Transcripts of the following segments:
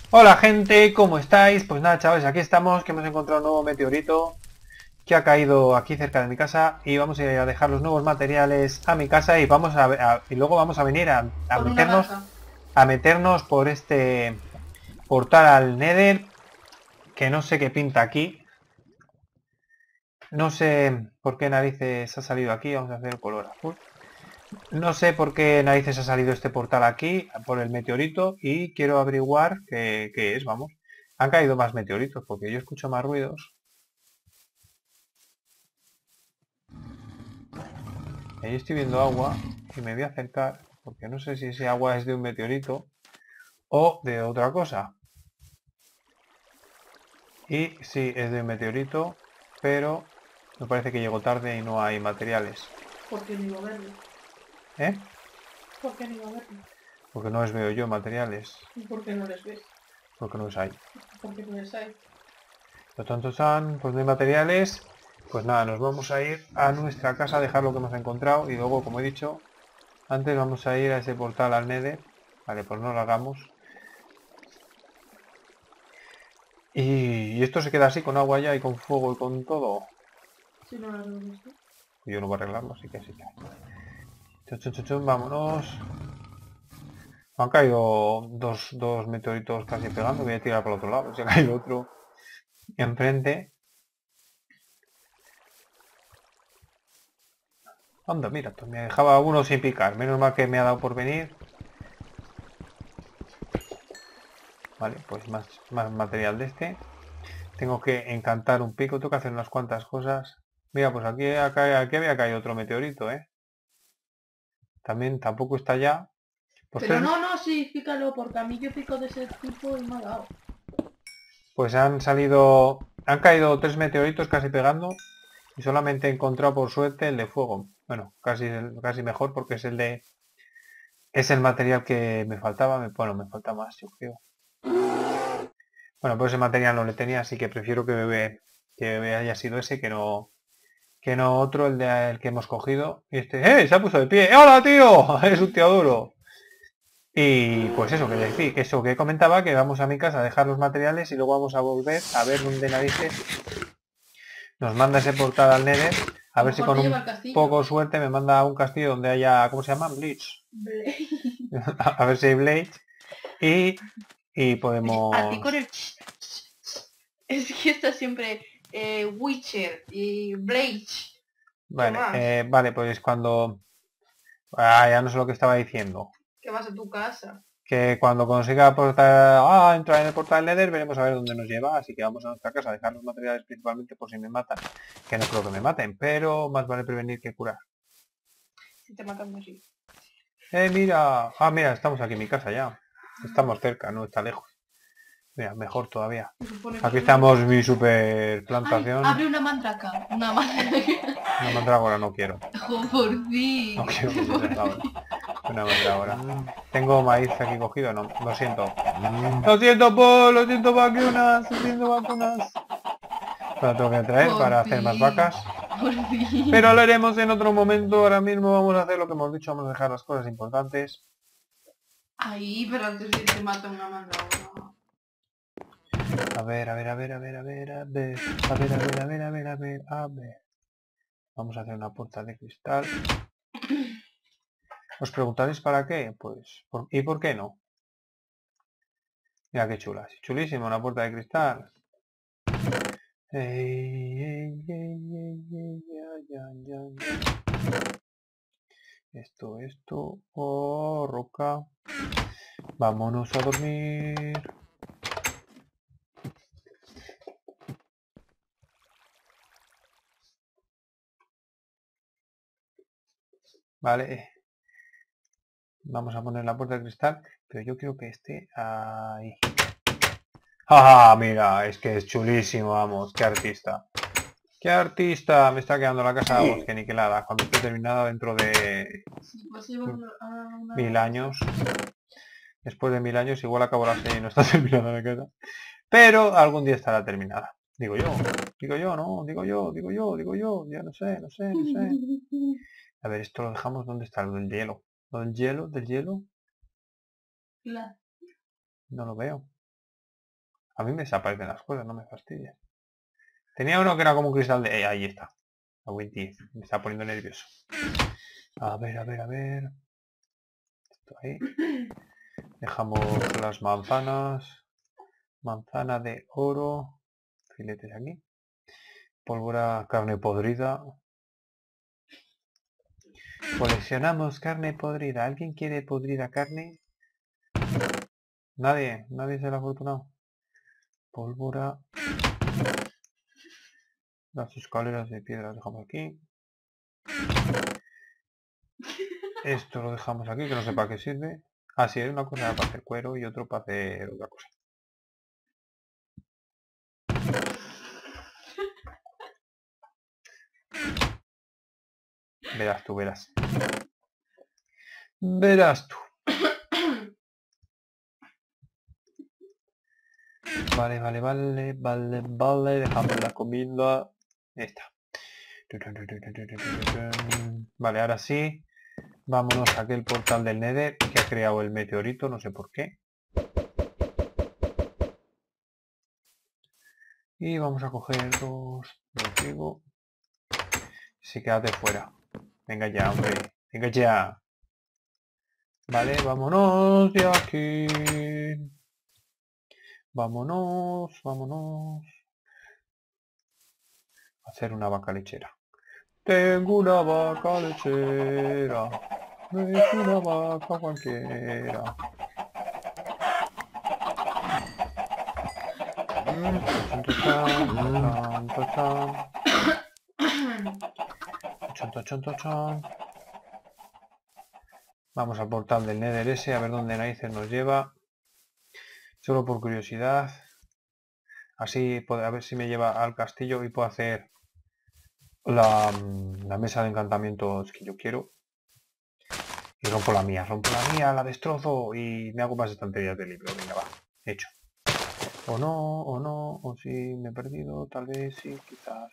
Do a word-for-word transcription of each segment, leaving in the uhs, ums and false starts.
Hola gente, ¿cómo estáis? Pues nada chavales, aquí estamos, que hemos encontrado un nuevo meteorito que ha caído aquí cerca de mi casa y vamos a ir a dejar los nuevos materiales a mi casa y vamos a, a- y luego vamos a venir a, a Con una meternos vaca. a meternos por este portal al Nether, que no sé qué pinta aquí. No sé por qué narices ha salido aquí. Vamos a hacer el color azul. No sé por qué narices ha salido este portal aquí por el meteorito y quiero averiguar qué, qué es, vamos. Han caído más meteoritos porque yo escucho más ruidos. Ahí estoy viendo agua y me voy a acercar porque no sé si ese agua es de un meteorito o de otra cosa. Y sí, es de un meteorito, pero me parece que llegó tarde y no hay materiales. ¿Por qué no iba a verlo? ¿Eh? ¿Por qué no iba a verlo? Porque no les veo yo materiales, ¿Y por qué no les ves? porque no los hay. ¿Por qué no les hay? Los tontos son, pues no hay materiales. Pues nada, nos vamos a ir a nuestra casa a dejar lo que hemos encontrado y luego, como he dicho, antes vamos a ir a ese portal al Nether. Vale, pues no lo hagamos. Y, y esto se queda así con agua ya y con fuego y con todo. Si no lo arreglas tú. Yo no voy a arreglarlo, así que así que. Chun, chun, chun, chun, vámonos. Me han caído dos, dos meteoritos casi pegando. Voy a tirar para el otro lado. Se ha caído otro enfrente. Anda, mira, pues me dejaba uno sin picar. Menos mal que me ha dado por venir. Vale, pues más, más material de este. Tengo que encantar un pico. Tengo que hacer unas cuantas cosas. Mira, pues aquí, acá- aquí había caído otro meteorito, ¿eh? También tampoco está ya. Pues Pero tres, no, no, sí, pícalo, porque a mí yo pico de ese tipo y me ha dado. pues han salido, han caído tres meteoritos casi pegando y solamente he encontrado por suerte el de fuego. Bueno, casi, casi mejor porque es el de, es el material que me faltaba. Me- bueno, me falta más, yo creo. Bueno, pues ese material no le tenía, así que prefiero que bebé, que bebé haya sido ese que no, que no otro, el de el que hemos cogido. Y este, ¡eh! Se ha puesto de pie. ¡Hola, tío! Es un tío duro. Y pues eso, que decir, eso que comentaba, que vamos a mi casa a dejar los materiales y luego vamos a volver a ver dónde narices nos manda ese portal al Nether. A A lo ver si mejor con te lleva un al castillo. poco suerte me manda a un castillo donde haya, ¿cómo se llama? Bleach. Ble- A ver si hay Bleach. Y, y Oye, a ti con podemos... el... Es que está siempre eh, Witcher y Bleach. ¿Qué Vale, más? eh, vale, pues cuando... Ah, ya no sé lo que estaba diciendo. Que vas a tu casa. Que cuando consiga portal... Ah, entrar en el portal Nether veremos a ver dónde nos lleva. Así que vamos a nuestra casa a dejar los materiales principalmente por si me matan. Que no creo que me maten, pero más vale prevenir que curar. Si te matan así. Eh, mira. Ah, mira, estamos aquí en mi casa ya. Estamos cerca, no está lejos. Mira, mejor todavía. Se supone que Aquí son estamos las... mi super ¡Ay! plantación. Abre una mandraca. Una mandraca. Una mandrágora no quiero. Jo, por No fin. quiero que Por tienes ahora. fin. Una mandrágora. ¿Tengo maíz aquí cogido? No, lo siento. Lo siento, Paul, lo siento, vacunas, lo siento, vacunas. Lo tengo que traer Por para hacer más fin. vacas. Por Pero lo fin. haremos en otro momento. Ahora mismo vamos a hacer lo que hemos dicho. Vamos a dejar las cosas importantes. Ahí, pero antes de que te mata una mandrágora. A ver, a ver, a ver, a ver, a ver, a ver. A ver, a ver, a ver, a ver, a ver, a ver. Vamos a hacer una puerta de cristal. ¿Os preguntaréis para qué? Pues, ¿por- ¿y por qué no? Mira qué chula. Chulísima, una puerta de cristal. Ey, ey, ey, ey, ey, ay, ay, ay. Esto, esto. Oh, roca. Vámonos a dormir. Vale. Vamos a poner la puerta de cristal. Pero yo quiero que esté ahí. ¡Ah! Mira, es que es chulísimo, vamos. Qué artista. ¡Qué artista! Me está quedando la casa, vamos, que niquelada. Cuando esté terminada dentro de Si vas a llevar a mil una casa. años. Después de mil años igual acabo la serie y no está terminada la casa. Pero algún día estará terminada. Digo yo, digo yo, no, digo yo, digo yo, digo yo, ya no sé, no sé, no sé. A ver, esto lo dejamos, ¿dónde está lo del hielo? Lo del hielo, del hielo, La- no lo veo. A mí me desaparecen las cosas, no me fastidies. Tenía uno que era como un cristal de... Eh, ahí está. A Winty. Me está poniendo nervioso. A ver, a ver, a ver. Esto ahí. Dejamos las manzanas. Manzana de oro. Filetes aquí. Pólvora, carne podrida. Coleccionamos carne podrida. ¿Alguien quiere podrida carne? Nadie. Nadie es el afortunado. Pólvora. Las escaleras de piedra las dejamos aquí. Esto lo dejamos aquí, que no sé para qué sirve. Ah, sí, hay una cosa para hacer cuero y otro para hacer otra cosa. Verás tú, verás. Verás tú. Vale, vale, vale, vale, vale. Dejamos la comida. Ahí está. Vale, ahora sí. Vámonos a aquel portal del Nether que ha creado el meteorito, no sé por qué. Y vamos a coger dos de trigo. Sí, quédate fuera. Venga ya, hombre. Venga ya. Vale, vámonos de aquí. Vámonos, vámonos. A hacer una vaca lechera. Tengo una vaca lechera. No es una vaca cualquiera. Vamos al portal del Nether ese, a ver dónde narices nos lleva. Solo por curiosidad. Así, a ver si me lleva al castillo y puedo hacer la, la mesa de encantamientos que yo quiero. Y rompo la mía, rompo la mía, la destrozo y me hago más estanterías de libro. Venga, va, hecho. O no, o no, o si me he perdido, tal vez sí, quizás.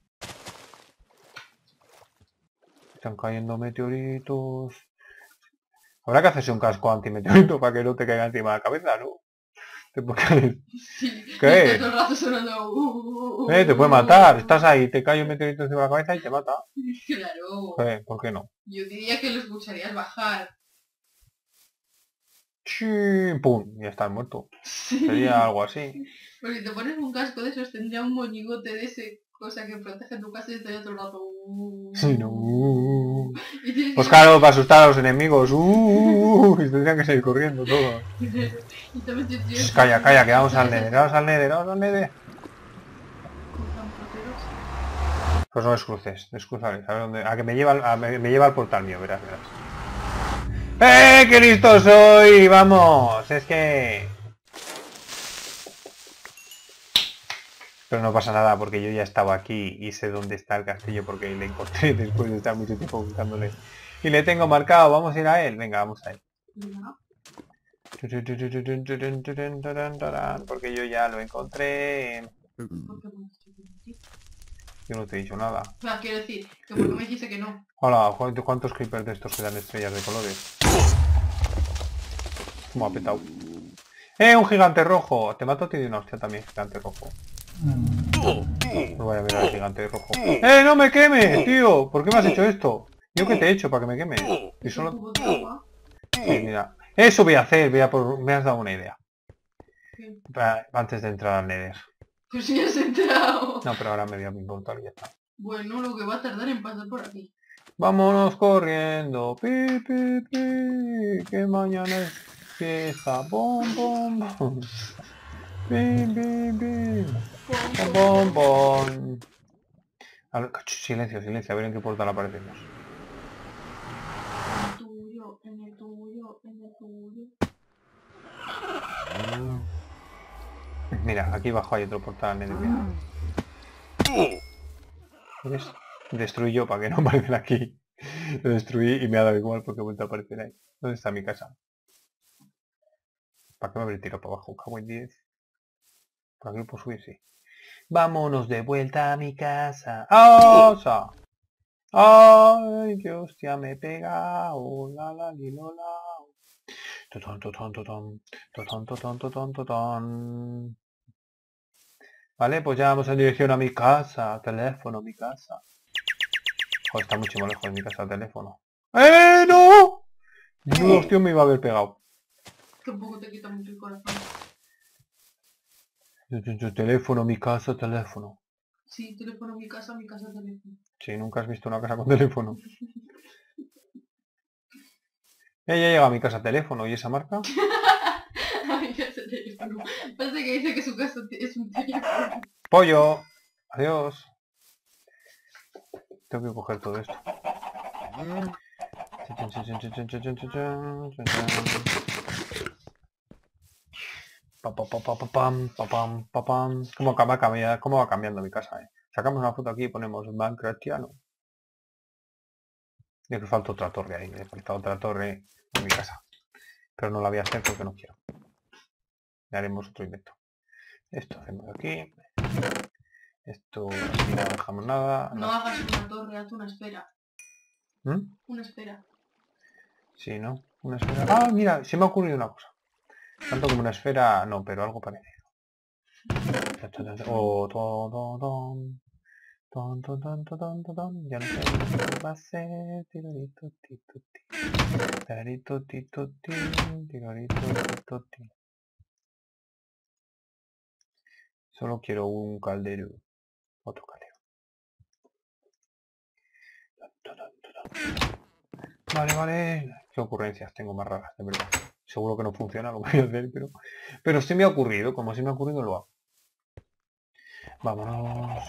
Están cayendo meteoritos. Habrá que hacerse un casco antimeteorito para que no te caiga encima de la cabeza, ¿no? Te puede caer. Sí, ¿Qué? todo el rato sonando, uh, uh, Eh, te puede matar. Estás ahí, te cae un meteorito encima de la cabeza y te mata. Claro. ¿Qué? ¿Por qué no? Yo diría que lo escucharías bajar. ¡Chin! ¡Pum! Ya estás muerto. Sí. Sería algo así. Pues si te pones un casco de esos tendría un moñigote de ese, cosa que protege tu casa y estaría todo el rato. Uh, Sí, no. y tienes Pues que- claro, para asustar a los enemigos. ¡Uh! Y tendrían que seguir corriendo todos. y también te tienes Shh, calla, calla, que vamos al Nether, vamos al Nether, vamos al Nether. Pues no descruces, descruzaré, a ver dónde. A que me lleva, al- a, me, me lleva al portal mío, verás, verás. ¡Eh! ¡Qué listo soy! ¡Vamos! Es que... Pero no pasa nada porque yo ya estaba aquí y sé dónde está el castillo porque le encontré después de estar mucho tiempo buscándole. Y le tengo marcado, ¿vamos a ir a él? Venga, vamos a él. No. Porque yo ya lo encontré. ¿Por qué pones esto aquí? Yo no te he dicho nada. O sea, quiero decir, que porque me dijiste que no. Hola, ¿cuántos, cuántos creepers de estos que dan estrellas de colores? Como ha petado. ¡Eh, un gigante rojo! Te mato a ti de una hostia también, gigante rojo. No voy a mirar al gigante rojo. ¡Eh, no me quemes, tío! ¿Por qué me has hecho esto? ¿Yo qué te he hecho para que me quemes? Y Es un solo... cubo de agua. Sí, mira. Eso voy a hacer, voy a por... me has dado una idea. ¿Qué? Pa- Antes de entrar al Nether. Pues si has entrado. No, pero ahora me voy a mi portal y ya está. Bueno, lo que va a tardar en pasar por aquí. Vámonos corriendo. Pi, pi, pi. Que mañana es fiesta. Bom, bom, bom. Pi, pi, pi. Bom, bom, bom. A ver, ch, silencio, silencio. A ver en qué portal aparecemos. En el tuyo, en el tuyo, en el tuyo. Mira, aquí abajo hay otro portal. Nether. ¿Ves? Destruí yo para que no aparezca aquí. Lo destruí y me ha dado igual porque he vuelto a aparecer ahí. ¿Dónde está mi casa? ¿Para qué me habré tirado para abajo? Cago en diez. Por aquí puedo subir, sí. Vámonos de vuelta a mi casa. ¡Ah! O sea, ¡ay, qué hostia me pega! ¡Oh, la, la, li, lo, la! Totón, totón, totón. Totón, totón, totón, totón. Vale, pues ya vamos en dirección a mi casa. Teléfono, mi casa. Joder, está mucho más lejos de mi casa, teléfono. ¡Eh, no! No, hostia, me iba a haber pegado. Tampoco te quita mucho el corazón. Yo, yo, yo, teléfono, mi casa, teléfono. Sí, teléfono, mi casa, mi casa, teléfono. Sí, nunca has visto una casa con teléfono. Ella llega a mi casa teléfono, ¿y esa marca? Ay, ya sé teléfono. Parece que dice que su casa es un teléfono. Pollo. Adiós. Tengo que coger todo esto. Pa, pa, pa, pa, pa, pam, pa, pam, pa, pam. ¿Cómo, va cambiando, ¿Cómo va cambiando mi casa, eh? Sacamos una foto aquí y ponemos Minecraftiano. Y que falta otra torre ahí. Me falta otra torre en mi casa. Pero no la voy a hacer porque no quiero. Le haremos otro invento. Esto hacemos aquí. Esto así no dejamos nada. No hagas una torre, haz una esfera. ¿Mm? Una esfera. Sí, ¿no? Una esfera. Ah, mira, se me ha ocurrido una cosa. Tanto como una esfera, no, pero algo parecido. Oh, ton, ton, ton. Ton, ton, ton, ton, ton, ton, ton. Ya no sé qué va a ser. Tirorito, tito, ti. Tirorito, tito, ti. Tirorito, tito, ti. Solo quiero un caldero. Otro caldero. Vale, vale. Qué ocurrencias tengo más raras, de verdad. Seguro que no funciona lo que voy a hacer, pero... Pero sí me ha ocurrido. Como sí me ha ocurrido, lo hago. Vámonos.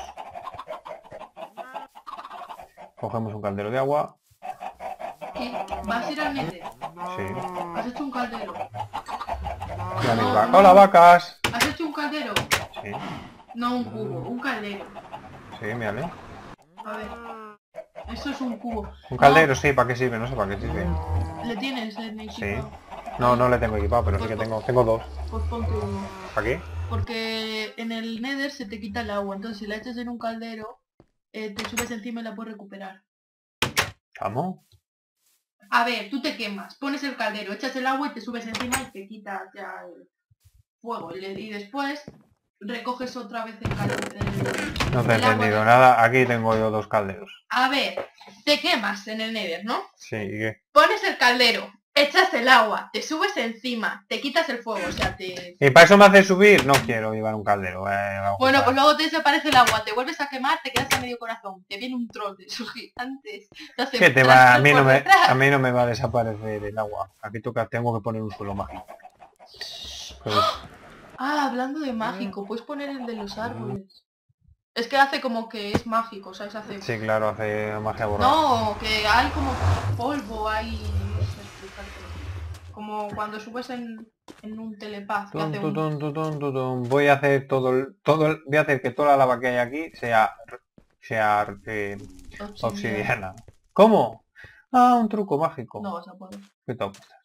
Cogemos un caldero de agua. ¿Qué? ¿Vas a ir al Nether? Sí. ¿Has hecho un caldero? Mira mis vacas. ¡Hola, vacas! ¿Has hecho un caldero? Sí. No un cubo, un caldero. Sí, mírale. A ver. Eso es un cubo. Un caldero, sí, ¿para qué sirve? No sé para qué sirve. No, ¿le tienes en Sí. equipado? No, no le tengo equipado, pero sí que tengo, tengo dos. Pues ponte uno. ¿Para qué? Porque en el Nether se te quita el agua, entonces si la echas en un caldero, eh, te subes encima y la puedes recuperar. ¿Cómo? A ver, tú te quemas, pones el caldero, echas el agua y te subes encima y te quitas ya el fuego. Y, y después recoges otra vez el caldero. El, No te he el agua entendido del- nada. Aquí tengo yo dos calderos. A ver, te quemas en el Nether, ¿no? Sí, ¿y qué? Pones el caldero, echas el agua, te subes encima, te quitas el fuego, o sea, te... ¿Y para eso me hace subir? No quiero llevar un caldero. eh, vamos Bueno, a- pues luego te desaparece el agua, te vuelves a quemar, te quedas a medio corazón, te viene un troll de esos gigantes, te hace ¿Qué te va? A tras mí, no por me, detrás. a mí no me va a desaparecer el agua. Aquí toca, tengo que poner un suelo mágico. Pues, Ah, hablando de mágico, puedes poner el de los árboles. Es que hace como que es mágico, ¿sabes? Hace... sí, claro, hace magia borrada. No, que hay como polvo, hay... no sé explicártelo. Como cuando subes en, en un telepaz, que Tun, hace tun, un... tun, tun, tun, tun, tun. Voy a hacer todo el, todo el, voy a hacer que toda la lava que hay aquí sea sea eh, obsidiana. obsidiana. ¿Cómo? Ah, un truco mágico. No vas a poder. ¿Qué te apuestas?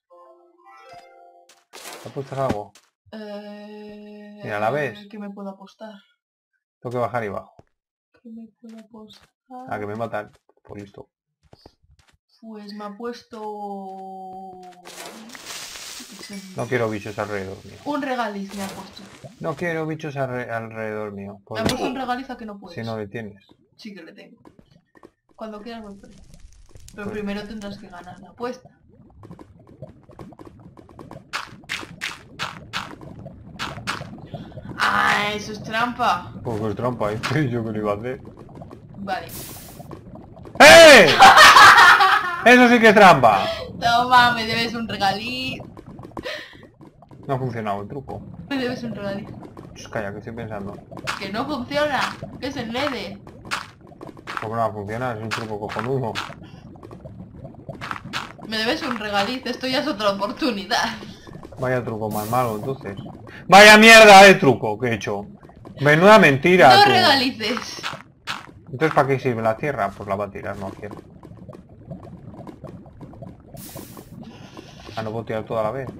¿Te apuestas algo? Eh... Mira, ¿la ves? ¿Qué me puedo apostar? Tengo que bajar y bajo. ¿Qué me puedo apostar? A que me matan. Por listo. Pues me ha puesto... No quiero bichos alrededor mío. Un regaliz me ha puesto. No quiero bichos alre- alrededor mío. Me ha Porque puesto un regaliz a que no puedes. si no le tienes. Sí que le tengo. Cuando quieras voy por él. Pero Pues- primero tendrás que ganar la apuesta. Ah, eso es trampa. Porque es trampa, ¿eh? Yo que lo iba a hacer. Vale. ¡Eh! Eso sí que es trampa. Toma, me debes un regaliz. No ha funcionado el truco. Me debes un regaliz. Shh, calla, que estoy pensando. Que no funciona. Que es el Nether. ¿Por qué no va a funcionar? Es un truco cojonudo. Me debes un regaliz. Esto ya es otra oportunidad. Vaya truco más malo, entonces. ¡Vaya mierda de truco que he hecho! Menuda mentira, No tú. regalices. Entonces, ¿para qué sirve la tierra? Pues la va a tirar, no quiero. Ah, no puedo tirar toda la vez.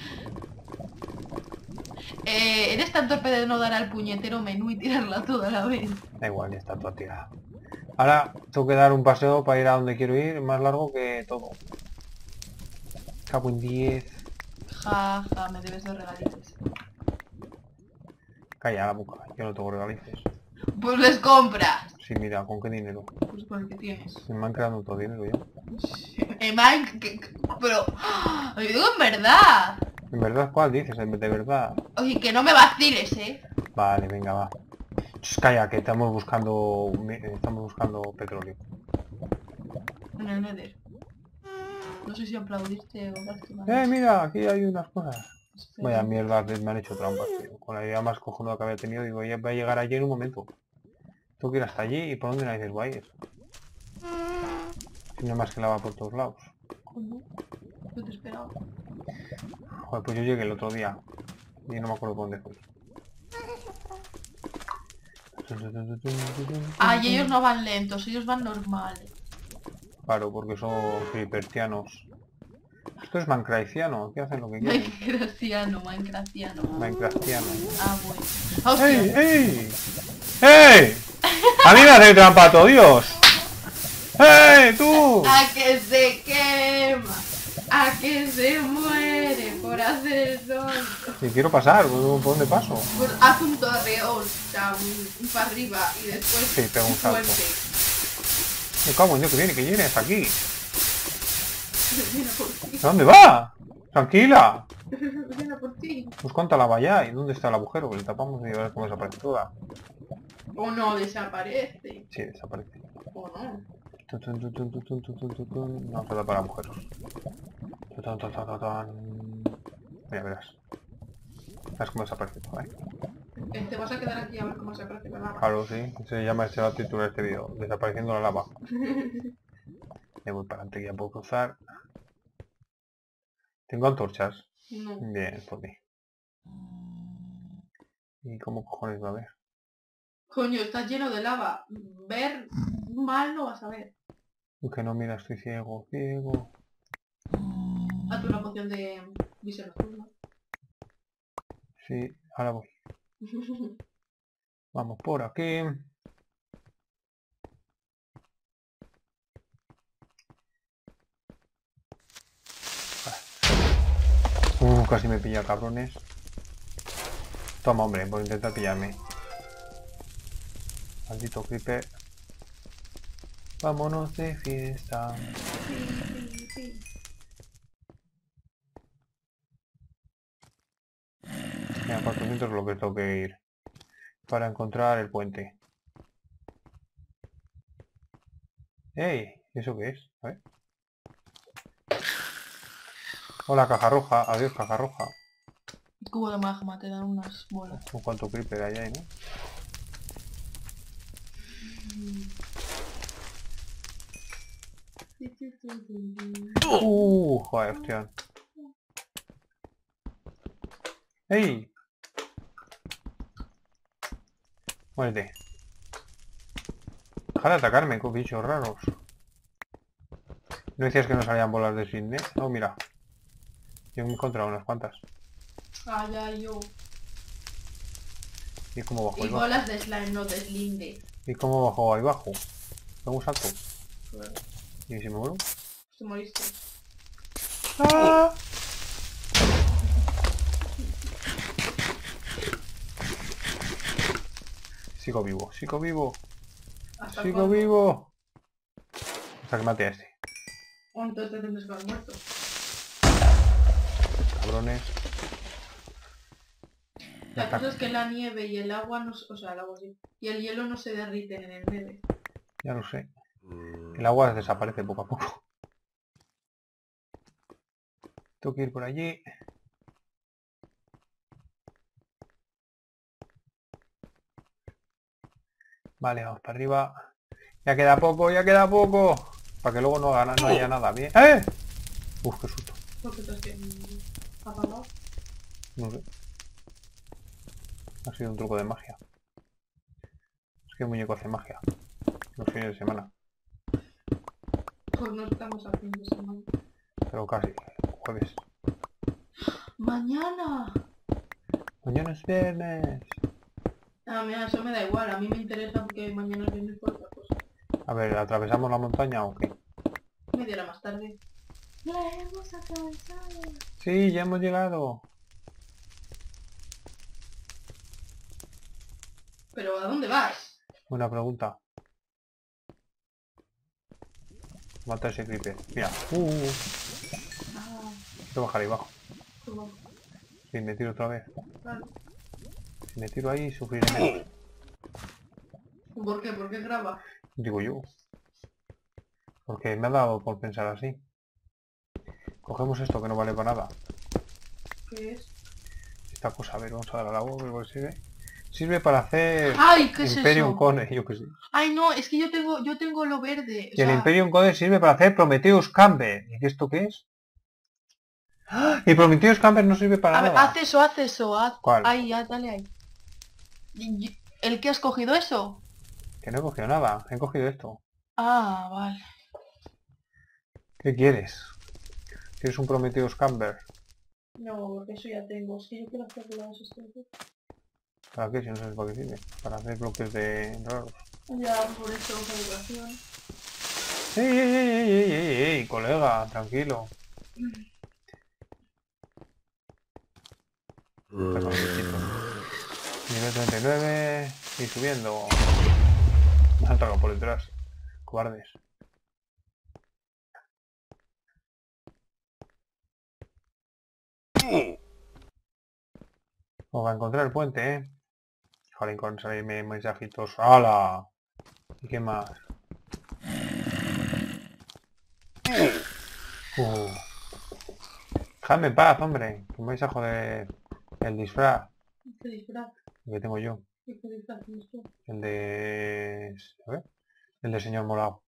Eh, eres tan torpe de no dar al puñetero menú y tirarla toda la vez. Da igual, ya está toda tirada. Ahora tengo que dar un paseo para ir a donde quiero ir, más largo que todo. Cago en diez. Ja, ja, me debes dos regalices. Calla la boca, yo no tengo regalices. Pues les compras. Sí, mira, ¿con qué dinero? Pues con el que tienes. Se me han creado todo dinero ya. Eh, Mike, que- que- pero... Lo digo en verdad. ¿En verdad cuál dices? ¿De verdad? Oye, que no me vaciles, ¿eh? Vale, venga, va. Ch, calla, que estamos buscando... Estamos buscando petróleo. En el Nether. No sé si aplaudiste o darte una... Eh, mira, aquí hay unas cosas. Espera. Vaya mierda, me han hecho trampas, tío. Con la idea más cojonuda que había tenido, digo, ya voy a llegar allí en un momento. Tengo que ir hasta allí y por dónde narices voy a ir. Si no hay más que lava por todos lados. Coño, yo te esperaba. Joder, pues yo llegué el otro día. Y no me acuerdo por dónde fui. Ah, y ellos no van lentos, ellos van normales. Claro, porque son creepertianos. Esto es minecraftiano, ¿qué hacen lo que quieren? Minecraftiano, Minecraftiano. Minecraftiano. Ah, bueno. Hostia. ¡Ey, ey! ¡Ey! ¡A mí me hace trampa todo, Dios! ¡Ey, tú! A que se quema, a que se muere por hacer el sol. Si quiero pasar, ¿por dónde paso? Pues haz un torreón, o sea, un, un para arriba y después Sí, pega un salto. puente. Me cago en Dios, que viene, que viene hasta aquí. Viene por ti, ¿A dónde va? Tranquila. viene por ti. Pues cuánta la vaya y dónde está el agujero, que le tapamos y a ver cómo desaparece toda. O no desaparece, Sí, desaparece. o no. Tun, tun, tun, tun, tun, tun, tun, tun, tun, tun. Vamos a tapar agujeros. Tun, tun, tun, tun, tun, tun. Mira, verás. Verás cómo desaparece todo, ¿eh? Eh, Te vas a quedar aquí a ver cómo se aparece la lava. Claro, sí. Se llama, este va a titular este vídeo. Desapareciendo la lava. Me voy para adelante, ya puedo cruzar. Tengo antorchas. No. Bien, por mí. ¿Y cómo cojones va a ver? Coño, está lleno de lava. Ver mal no vas a ver. Uy, que no, mira, estoy ciego, ciego. Hazte una poción de visión nocturna. Sí, ahora voy. Vamos por aquí. Uh, casi me pilla, cabrones. Toma, hombre, por intentar pillarme. Maldito creeper. Vámonos de fiesta. Sí, sí, sí. Mira, cuatrocientos bloques tengo que ir para encontrar el puente. ¡Ey! ¿Eso qué es? A ver. Hola, caja roja. Adiós, caja roja. Cubo de magma, te dan unas bolas. Un cuanto creeper hay ahí, ¿no? Uh, joder, hostia. ¡Ey! Muérete. Deja de atacarme con bichos raros. ¿No decías que no salían bolas de Sydney? Oh, mira. Yo me he encontrado unas cuantas. Ah, ya, yo. ¿Y cómo bajo Y ahí bajo? bolas de slime, no de slinde. ¿Y cómo bajo ahí bajo? Tengo un salto. Pues ¿Y si me muero? te moriste. ¡Ah! Sigo vivo, sigo vivo, Hasta sigo cuándo. vivo. Hasta que mate a este. O entonces te tendrás que haber muerto. Cabrones. La cosa es que la nieve y el agua no, o sea, el agua sí, y el hielo no se derriten en el Nether. Ya lo sé. El agua desaparece poco a poco. Tengo que ir por allí. Vale, vamos para arriba. Ya queda poco, ya queda poco. Para que luego no, haga, no haya nada bien. ¡Eh! Uf, qué susto. ¿Por qué te has que- apagado? No sé. Ha sido un truco de magia. Es que el muñeco hace magia. Los fines de semana. Pues no estamos a fin de semana. Pero casi. Jueves. ¡Mañana! Mañana es viernes. A mí eso me da igual, a mí me interesa porque mañana es viernes por otra cosa. A ver, ¿atravesamos la montaña o qué? Media hora más tarde. ¡La hemos atravesado! Sí, ya hemos llegado. ¿Pero a dónde vas? Buena pregunta. Mata ese creeper. Mira. Uh, uh, uh. Ah, Voy a bajar ahí abajo. ¿cómo? Y me tiro otra vez. Vale. Si me tiro ahí, sufriré menos. ¿Por qué? ¿Por qué graba? Digo yo. Porque me ha dado por pensar así. Cogemos esto que no vale para nada. ¿Qué es? Esta cosa, a ver, vamos a dar al agua, a ver qué sirve. Sirve para hacer ¡Ay! ¿Qué es Imperium eso? Code, yo que sé. Ay, no, es que yo tengo, yo tengo lo verde. O Y el sea, Imperium Code sirve para hacer Prometheus Camber. ¿Y esto qué es? ¡Ah! Y Prometheus Camber no sirve para a ver, nada. haz eso, haz eso, haz. ¿Cuál? Ahí, ya, dale ahí. Y- y- ¿El que has cogido eso? Que no he cogido nada, he cogido esto. Ah, vale. ¿Qué quieres? ¿Quieres un Prometheus Camber? No, porque eso ya tengo. Es que yo quiero hacer las estrellas. ¿Para qué? Si no sabes para qué sirve. Para hacer bloques de raros. Ya, por eso, celebración. ¡Ey, ey, ey, ey, ey, ey, ey, colega! Tranquilo. Perdón, bichito. Nivel treinta y nueve y subiendo. Me han atacado por detrás. Cobardes. Vamos a encontrar el puente, ¿eh? Ojalá encontrarme mensajitos. ¡Hala! ¿Y qué más? Uh. Dejadme en paz, hombre. Que me vais a joder el disfraz ¿Qué disfraz? que tengo yo. ¿Qué disfraz tienes tú? El de... A ver. El de señor Molao.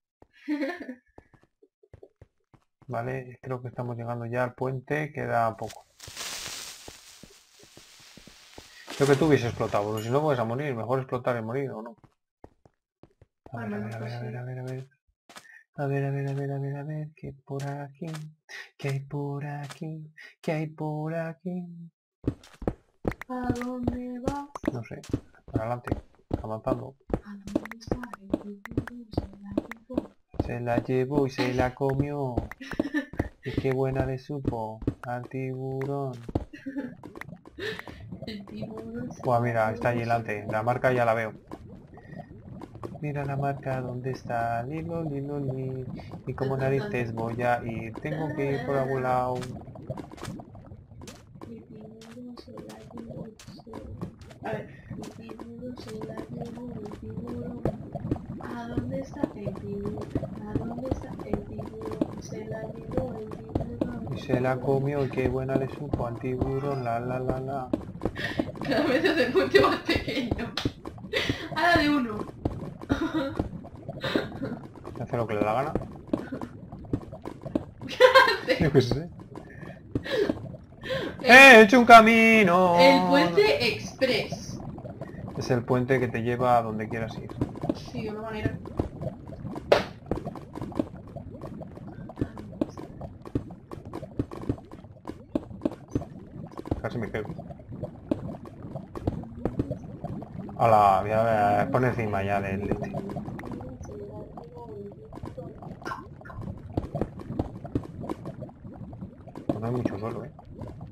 Vale, creo que estamos llegando ya al puente. Queda poco. Creo que tú hubiese explotado, porque si no vas a morir. Mejor explotar y morir, ¿o no? A ver, a ver, a ver, a ver, a ver, a ver. A ver, a ver, a ver, a ver, a ver. ¿Qué hay por aquí? ¿Qué hay por aquí? ¿Qué hay por aquí? ¿A dónde vas? No sé. Para adelante. Avanzando. ¿A dónde está el tiburón? Se la llevó. Se la llevó y se la comió. Y qué buena le supo al tiburón. El tiburón se Buah, mira, la está allí llevó. delante. La marca ya la veo. Mira la marca, ¿dónde está? Lilo, lilo, li. Y como narices voy a ir. Tengo que ir por algún lado. El tiburón se la llevó. se- A ver, el tiburón se la llevó, el tiburón. ¿A dónde está el tiburón? ¿A dónde está el tiburón? Se la llevó el tiburón. Y se la comió y qué buena le supo al tiburón. La, la, la, la. Cada vez hace el puente más pequeño. Ahora de uno. Hace lo que le da la gana. Yo qué sé. ¡He hecho un camino! El puente express. Es el puente que te lleva a donde quieras ir. Sí, de una manera. Casi me caigo. Hola, voy a ver, pon encima ya del este. No hay mucho suelo, eh.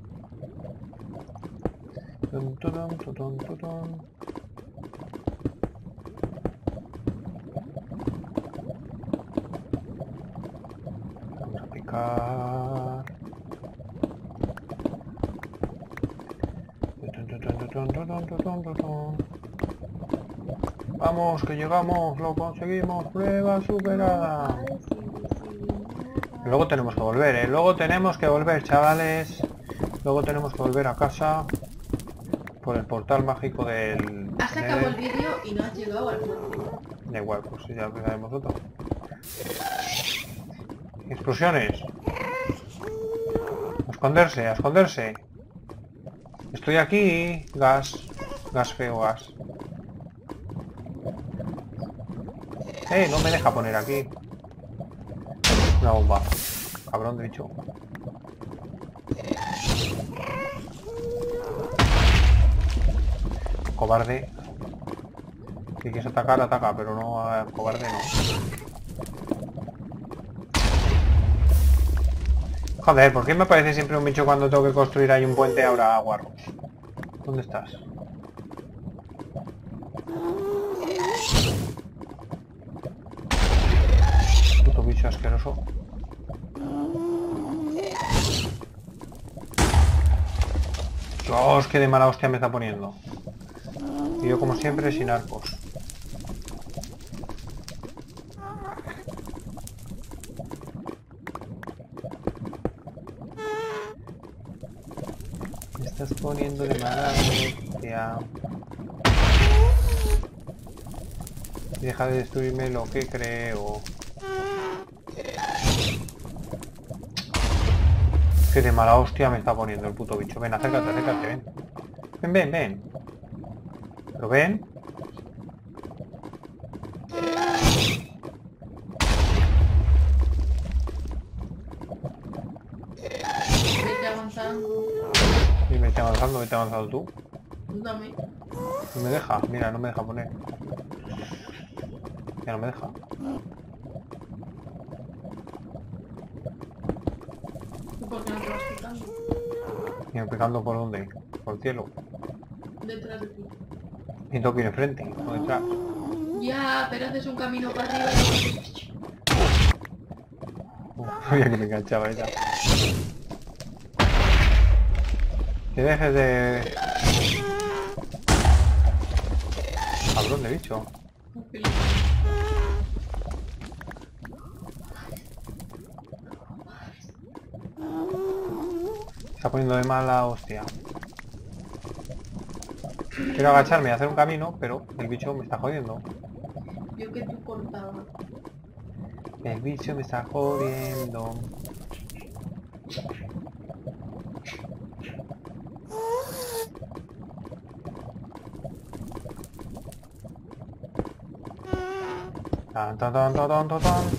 Tun, turun, tutun, tutun. Vamos a picar. Tutun, tutun, tutun, tutun, tutun, tutun. Vamos, que llegamos, lo conseguimos, prueba superada. Luego tenemos que volver, ¿eh? Luego tenemos que volver, chavales. Luego tenemos que volver a casa por el portal mágico del... Has acabado el vídeo y no has llegado al puente. Da igual, pues ya empezaremos otro. Explosiones. A esconderse, a esconderse. Estoy aquí. Gas. Gas feo, gas. ¡Eh! No me deja poner aquí. Una bomba. Cabrón de bicho. Cobarde. Si quieres atacar, ataca, pero no, eh, cobarde no. Joder, ¿por qué me aparece siempre un bicho cuando tengo que construir ahí un puente ahora, guarro? ¿Dónde estás? Puto bicho asqueroso. Dios, qué de mala hostia me está poniendo. Y yo como siempre sin arcos. Me estás poniendo de mala hostia. Deja de destruirme lo que creo. Que de mala hostia me está poniendo el puto bicho. Ven, acércate, acércate, ven. Ven, ven, ven. ¿Pero ven? Vete avanzando. Y me está avanzando, vete avanzando tú. Tú también. No me deja, mira, no me deja poner. Ya no me deja. ¿Tú por qué no te vas picando? ¿Y me pegando por dónde? Por el cielo. Detrás de ti. Y tengo que ir enfrente, no detrás. Ya, pero haces un camino para arriba y... Uf, sabía que me enganchaba ella. Que dejes de... Cabrón de bicho. Se está poniendo de mala hostia. Quiero agacharme y hacer un camino, pero el bicho me está jodiendo. Yo que tú cortabas. El bicho me está jodiendo. Tan, tan, tan, tan, tan, tan, tan.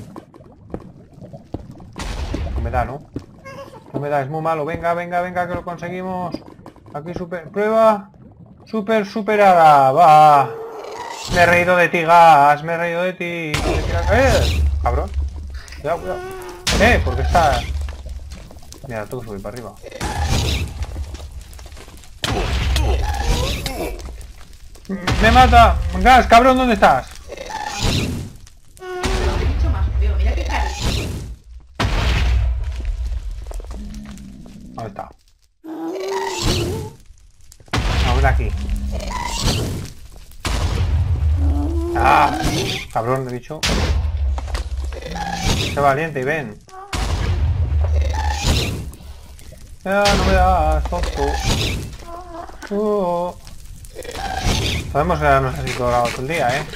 No me da, ¿no? No me da, es muy malo. Venga, venga, venga, que lo conseguimos. Aquí super... Prueba. Super superada. Va. Me he reído de ti, gas. Me he reído de ti. ¡Eh! Cabrón. Cuidado, cuidado. Eh, porque está... Mira, tengo que subir para arriba. ¡Me mata! ¡Gas, cabrón! ¿Dónde estás? Pero qué bicho más feo, mira qué cara. ¿Dónde está? A ver aquí. ¡Ah! Cabrón, he dicho. Sé valiente y ven. Ya no me das, tonto. Uh. Podemos quedarnos así colgados todo el día, ¿eh?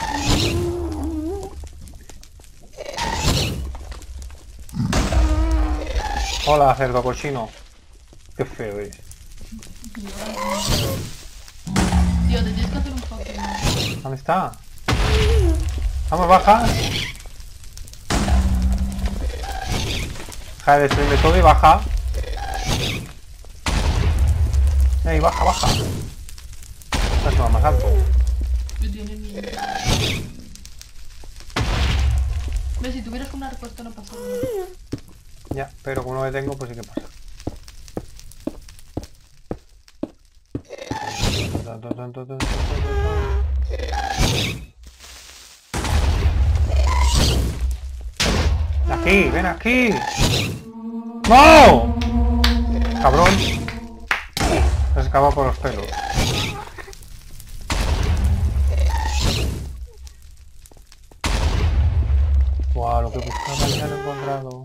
Hola, cerdo cochino. Qué feo es. Tío, te tienes que hacer un Pokémon. ¿Dónde está? Vamos, baja. Deja de destruirme todo y baja. Ey, baja, baja. No se va más alto. Me tiene miedo. Ves, si tuvieras un arco esto no pasa nada. Ya, pero con uno que tengo, pues sí que pasa. Aquí, ven aquí. ¡No! Cabrón. Se escapa por los pelos. Guau, lo que buscaba ya lo he encontrado.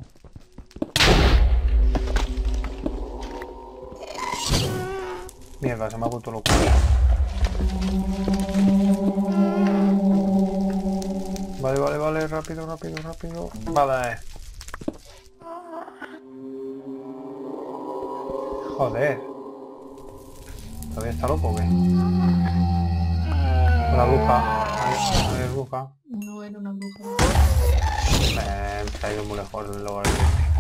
Mierda, se me ha vuelto loco. Vale, vale, vale, rápido, rápido, rápido. Vale. Joder. ¿Todavía está loco o qué? La bruja. Ahí, ahí es bruja. No era una bruja. Eh, se ha ido muy lejos el lugar.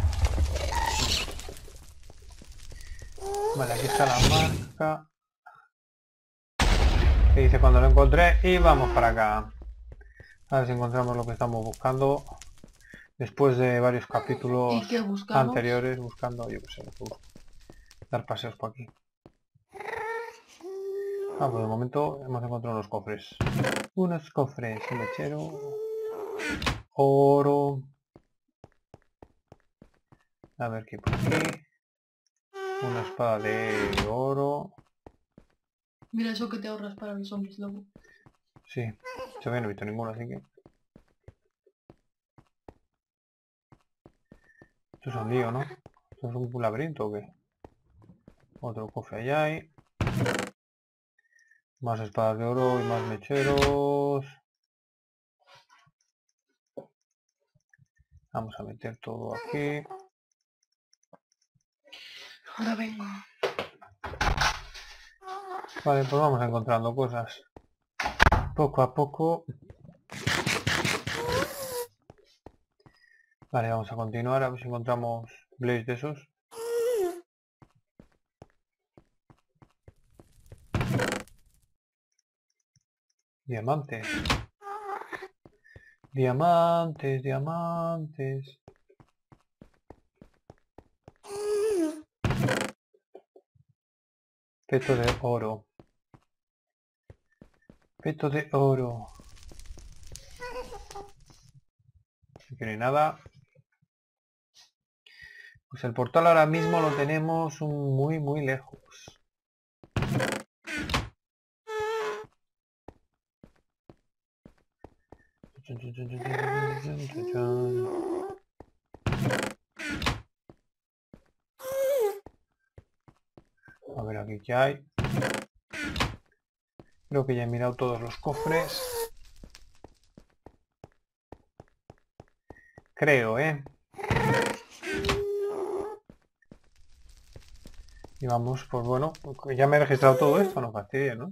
Vale, aquí está la marca. Que dice cuando lo encontré y vamos para acá. A ver si encontramos lo que estamos buscando. Después de varios capítulos ¿Y qué buscamos? anteriores buscando, yo qué sé, lo que busco. Dar paseos por aquí. Ah, pues de momento hemos encontrado unos cofres. Unos cofres, un mechero. Oro. A ver qué hay por aquí. Una espada de oro. Mira eso que te ahorras para los zombies, loco. Sí, todavía no he visto ninguno, así que... Esto es un lío, ¿no? ¿Esto es un laberinto o qué? Otro cofre allá hay. Más espadas de oro y más mecheros. Vamos a meter todo aquí. Ahora vengo. Vale, pues vamos encontrando cosas. Poco a poco. Vale, vamos a continuar a ver si encontramos blaze de esos. Diamantes. Diamantes, diamantes. Peto de oro. Peto de oro. Aquí no hay nada. Pues el portal ahora mismo lo tenemos muy muy lejos. A ver aquí qué hay. Creo que ya he mirado todos los cofres. Creo, ¿eh? Y vamos, pues bueno, ya me he registrado todo esto, no fastidies, ¿no?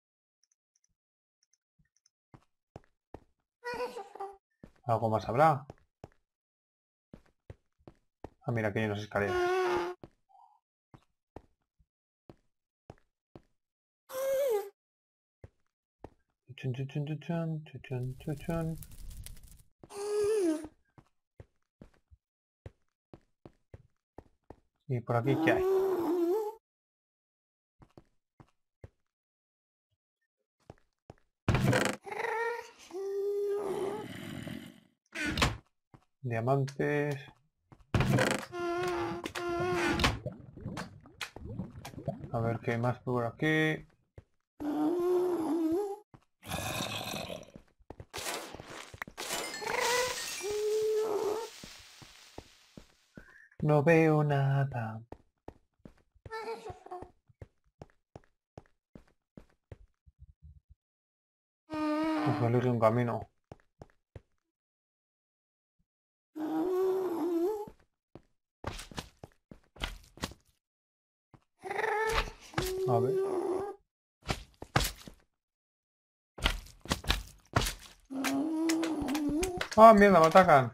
¿Algo más habrá? Ah, mira, aquí hay unas escaleras. Chun, chun, chun, chun, chun, chun, chun, chun. ¿Y por aquí qué hay? Diamantes. A ver qué hay más por aquí. No veo nada. Pues elige un camino. A ver. ¡Ah, mierda! Me atacan.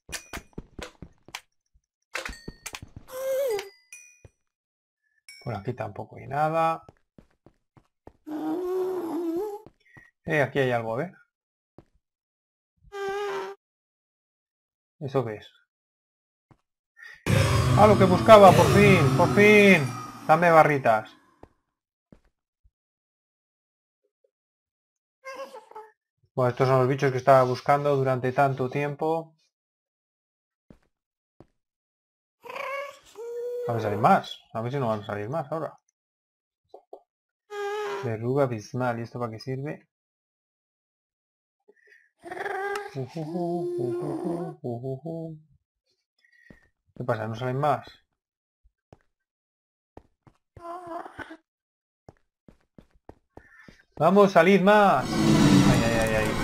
Por aquí tampoco hay nada. Eh, aquí hay algo, a ver. ¿Eso qué es? ¡Ah, lo que buscaba! ¡Por fin! ¡Por fin! Dame barritas. Bueno, estos son los bichos que estaba buscando durante tanto tiempo. A ver si salen más. A ver si no van a salir más ahora. Verruga abismal. ¿Y esto para qué sirve? ¿Qué pasa? ¿No salen más? ¡Vamos, salid más! ¡Ay, ay, ay, ay!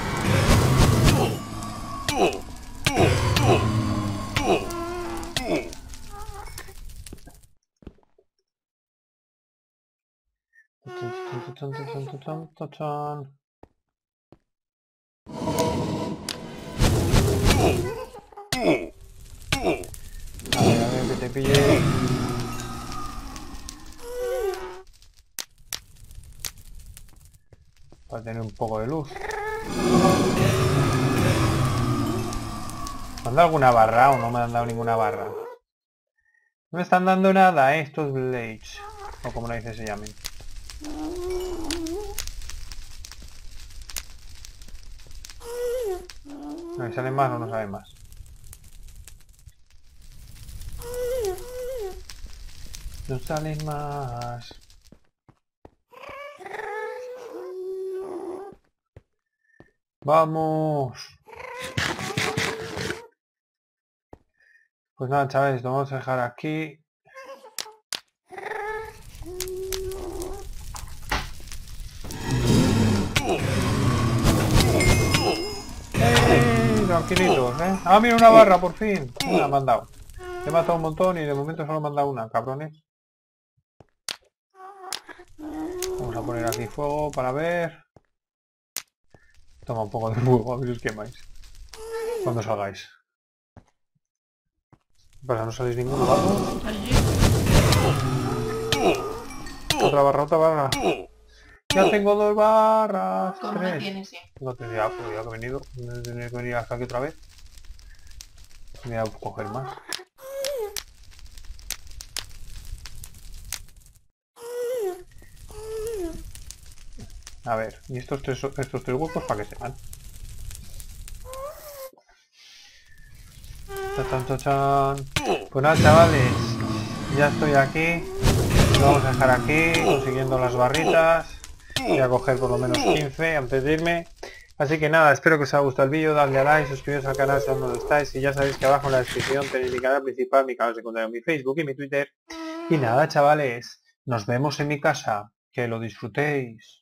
A ver, a ver, que te pille. Para tener un poco de luz. ¿Me han dado alguna barra o no me han dado ninguna barra? No me están dando nada, ¿eh? Estos Blades. O como lo dice se llamen. No, ¿salen más o no salen más? No salen más. ¡Vamos! Pues nada, chavales, lo vamos a dejar aquí. ¡Ey! Tranquilitos, ¿eh? ¡Ah, mira una barra, por fin! Una me han dado. He matado un montón y de momento solo me han dado una, cabrones. Vamos a poner aquí fuego para ver. Toma un poco de fuego, a ver si os quemáis. Cuando salgáis. ¿Qué pasa? ¿No salís ninguno, vamos? Otra barra, otra barra. Ya tengo dos barras. ¿Cómo Tres. la tienes ya? No te ya, pues ya que he venido. No tener que venir hasta aquí otra vez. Voy a coger más. A ver, ¿y estos tres, estos tres huecos para qué se van? Chachan, chachan. Pues nada, chavales, ya estoy aquí. Lo vamos a dejar aquí, consiguiendo las barritas. Voy a coger por lo menos quince antes de irme. Así que nada, espero que os haya gustado el vídeo, dadle a like, suscribiros al canal si aún no lo estáis. Y ya sabéis que abajo en la descripción tenéis mi canal principal, mi canal secundario, mi Facebook y mi Twitter. Y nada, chavales, nos vemos en mi casa. Que lo disfrutéis.